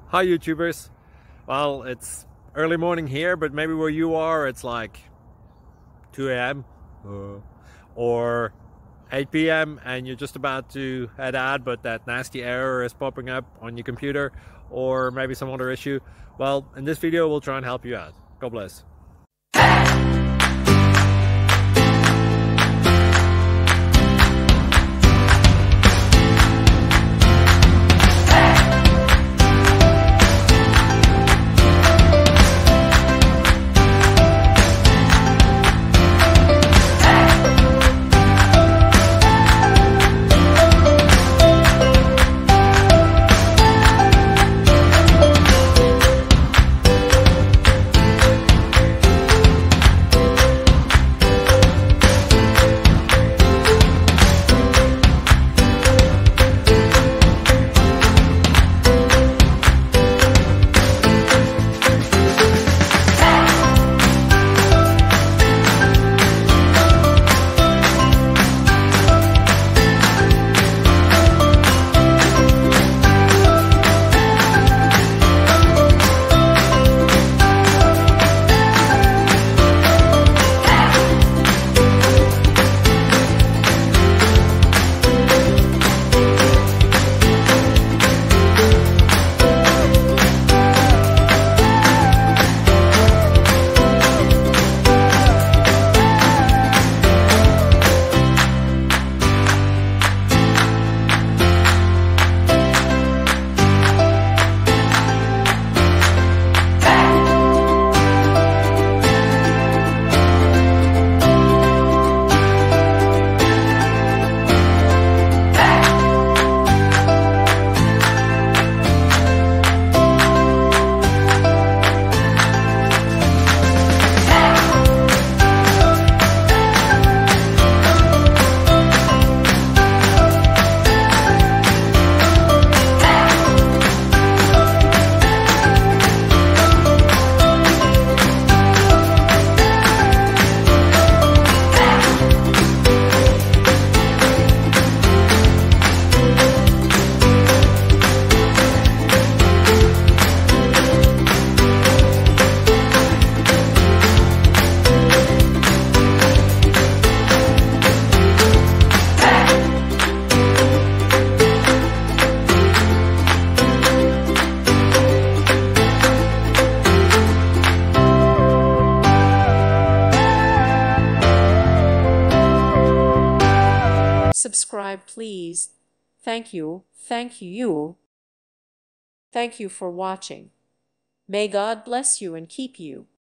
Hi YouTubers. Well, it's early morning here, but maybe where you are it's like 2 a.m. or 8 p.m. and you're just about to head out, but that nasty error is popping up on your computer, or maybe some other issue. Well, in this video we'll try and help you out. God bless. Subscribe, please. Thank you. Thank you. Thank you for watching. May God bless you and keep you.